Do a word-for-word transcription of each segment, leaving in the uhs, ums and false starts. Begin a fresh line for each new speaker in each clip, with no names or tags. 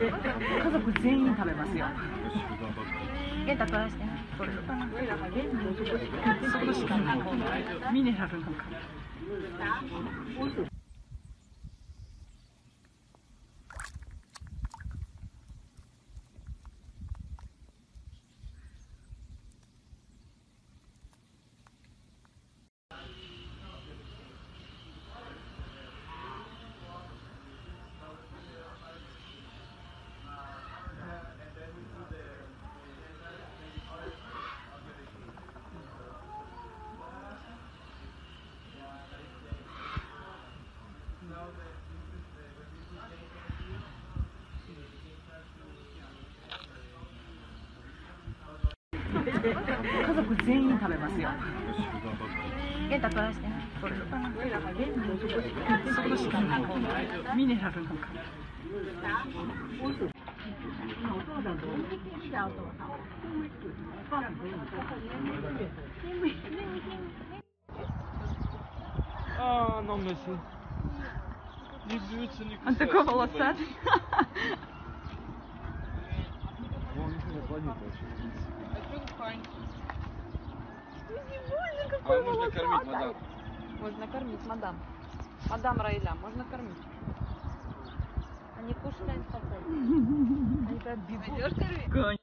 で家族全員食べますよ。
ゲンタ取らしてね。
そこしかないミネラルなんか。で家族全員食べますよ。
ゲンタ取らしてね。
そこしかないミネラルなんか。
Ah, non mais c'est... Nu buurt ze nu...
En toen kwam alles uit.
А можно кормить, мадам?
Можно кормить, мадам. Мадам Раиля, можно кормить. Они кушают с тобой. Они говорят, пойдешь кормить?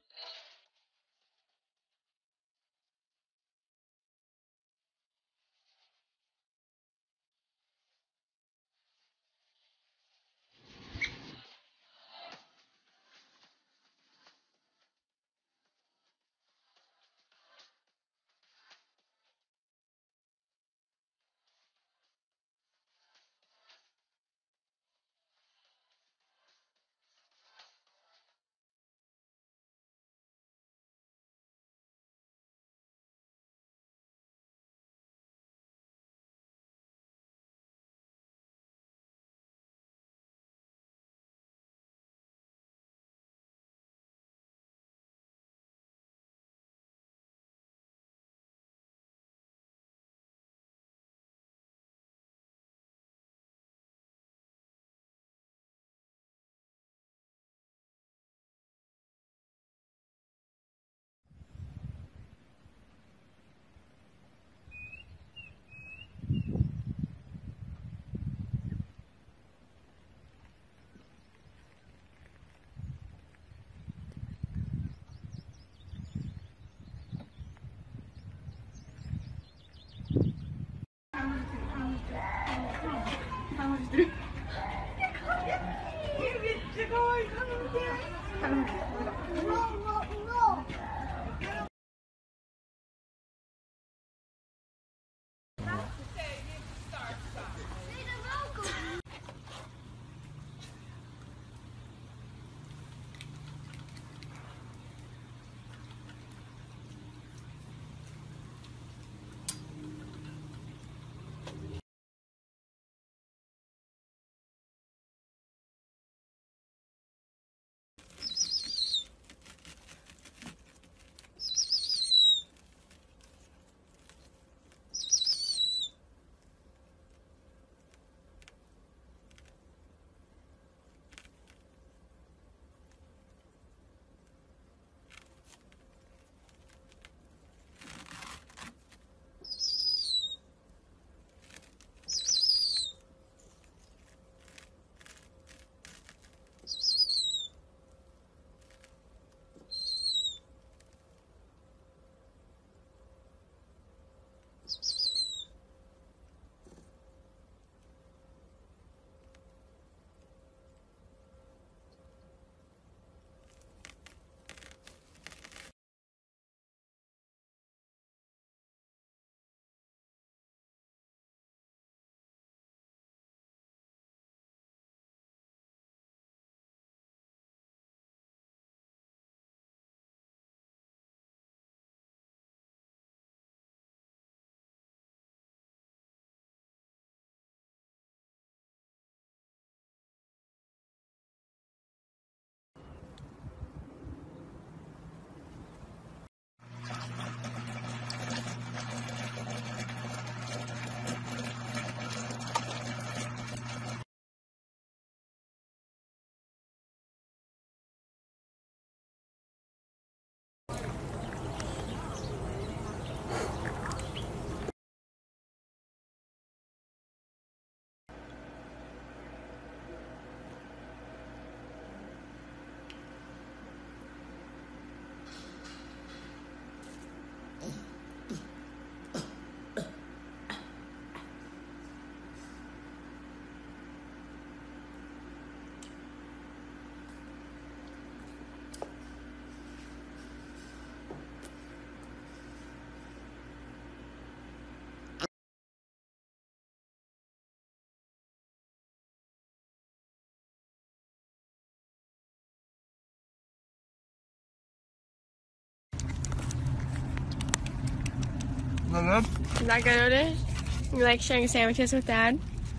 that good?
Is that good, Otis? You like sharing sandwiches with Dad?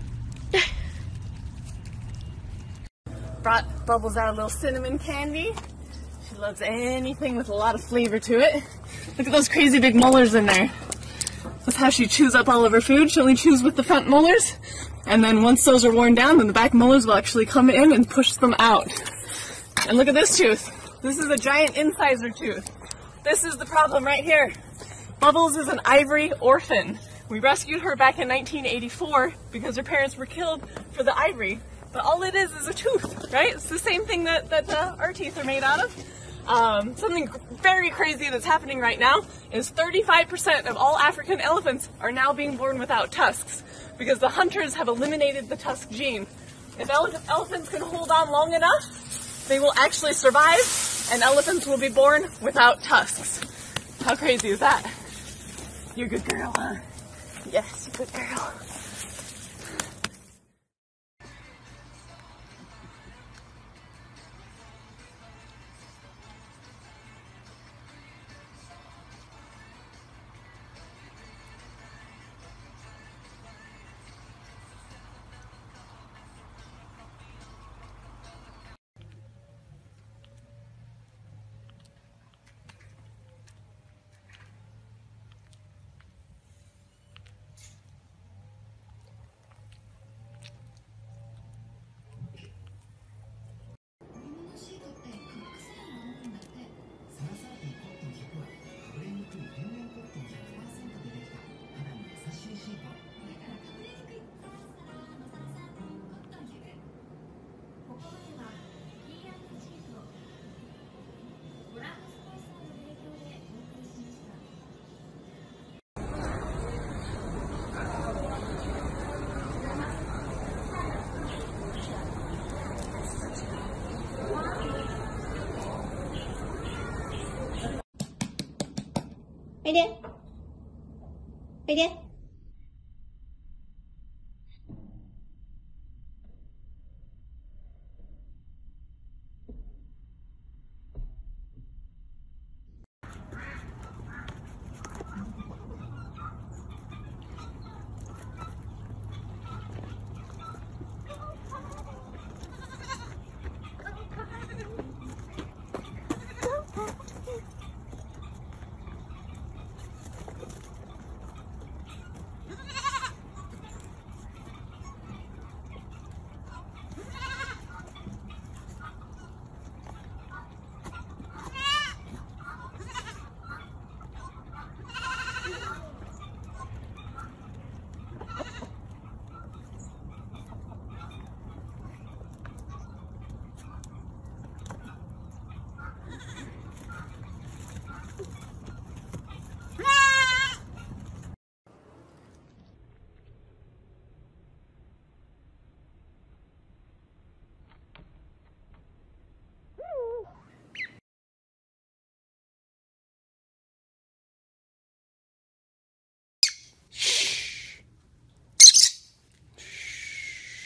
Brought Bubbles out a little cinnamon candy. She loves anything with a lot of flavor to it. Look at those crazy big molars in there. That's how she chews up all of her food. She only chews with the front molars. And then once those are worn down, then the back molars will actually come in and push them out. And look at this tooth. This is a giant incisor tooth. This is the problem right here. Bubbles is an ivory orphan. We rescued her back in nineteen eighty-four because her parents were killed for the ivory. But all it is is a tooth, right? It's the same thing that, that uh, our teeth are made out of. Um, something very crazy that's happening right now is thirty-five percent of all African elephants are now being born without tusks because the hunters have eliminated the tusk gene. If ele elephants can hold on long enough, they will actually survive, and elephants will be born without tusks. How crazy is that? You're a good girl, huh? Yes, you're a good girl.
Right there. Right there.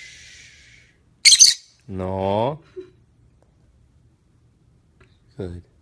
No. Good.